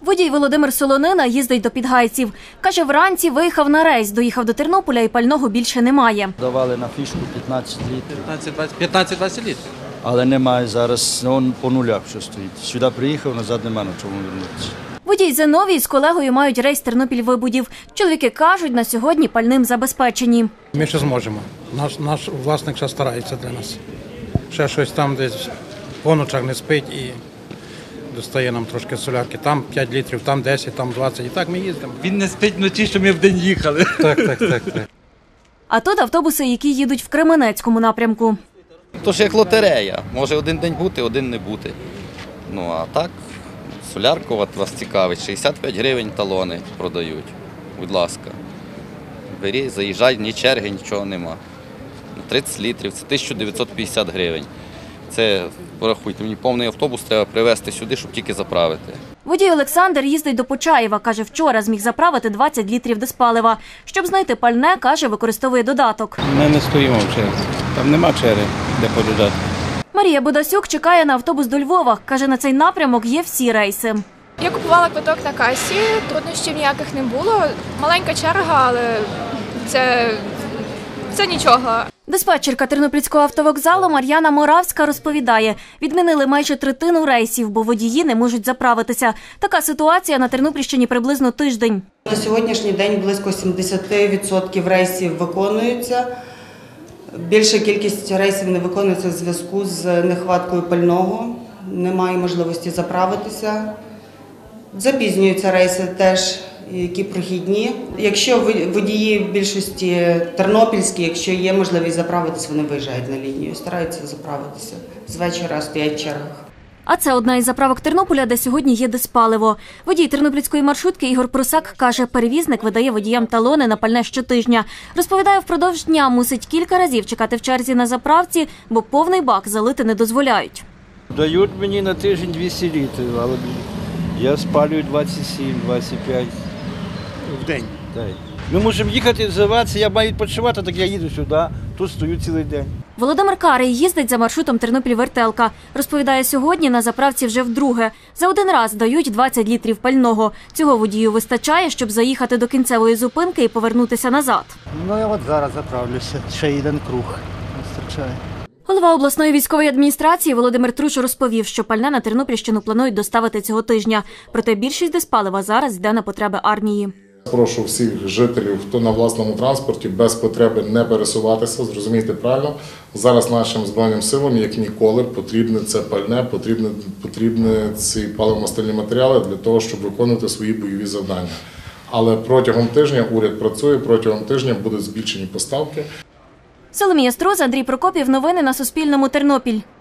Водій Володимир Солонина їздить до Підгайців. Каже, вранці виїхав на рейс, доїхав до Тернополя і пального більше немає. Давали на фішку 15 літрів. 15-20 літрів. Але немає зараз, він по нулях що стоїть. Сюди приїхав, назад нема на чому вернутися. Водій Зиновій з колегою мають рейс Тернопіль-Вибудів. Чоловіки кажуть, на сьогодні пальним забезпечені. Ми ще зможемо. Наш власник ще старається для нас. Ще щось там десь по ночах не спить і достає нам трошки солярки. Там 5 літрів, там 10, там 20. І так ми їздимо. Він не спить вночі, що ми вдень їхали. Так. А тут автобуси, які їдуть в Кременецькому напрямку. Тож як лотерея. Може один день бути, один не бути. Ну а так, солярка вас цікавить. 65 гривень талони продають. Будь ласка. Бери, заїжджай, ні черги, нічого нема. 30 літрів – це 1950 гривень. Це, порахуйте, мені повний автобус треба привезти сюди, щоб тільки заправити. Водій Олександр їздить до Почаєва. Каже, вчора зміг заправити 20 літрів диспалива. Щоб знайти пальне, каже, використовує додаток. Ми не стоїмо в черзі. Там нема черги, де пододати. Марія Бодасюк чекає на автобус до Львова. Каже, на цей напрямок є всі рейси. Я купувала квиток на касі, труднощів ніяких не було. Маленька черга, але це нічого. Диспетчерка Тернопільського автовокзалу Мар'яна Моравська розповідає, відмінили майже третину рейсів, бо водії не можуть заправитися. Така ситуація на Тернопільщині приблизно тиждень. На сьогоднішній день близько 70% рейсів виконуються. Більша кількість рейсів не виконується в зв'язку з нехваткою пального, немає можливості заправитися. Запізнюються рейси теж, які прохідні. Якщо водії в більшості тернопільські, якщо є можливість заправитися, вони виїжджають на лінію, стараються заправитися. З вечора стоять в чергах. А це одна із заправок Тернополя, де сьогодні є диспаливо. Водій тернопільської маршрутки Ігор Прусак каже, перевізник видає водіям талони на пальне щотижня. Розповідає, впродовж дня мусить кілька разів чекати в черзі на заправці, бо повний бак залити не дозволяють. Дають мені на тиждень 200 літрів, але я спалюю 27-25 в день. Ми мусимо їхати, зриватися, я маю відпочивати, так я їду сюди, тут стою цілий день. Володимир Карий їздить за маршрутом Тернопіль-Вертелка. Розповідає, сьогодні на заправці вже вдруге. За один раз дають 20 літрів пального. Цього водію вистачає, щоб заїхати до кінцевої зупинки і повернутися назад. Ну я от зараз заправлюся, ще один круг вистачає. Голова обласної військової адміністрації Володимир Труш розповів, що пальне на Тернопільщину планують доставити цього тижня. Проте більшість диспалива зараз йде на потреби армії. Прошу всіх жителів, хто на власному транспорті, без потреби не пересуватися, зрозумійте правильно. Зараз нашим Збройним силам, як ніколи, потрібне це пальне, потрібні ці паливно-мастильні матеріали для того, щоб виконувати свої бойові завдання. Але протягом тижня уряд працює, протягом тижня будуть збільшені поставки. Соломія Строз, Андрій Прокопів. Новини на Суспільному. Тернопіль.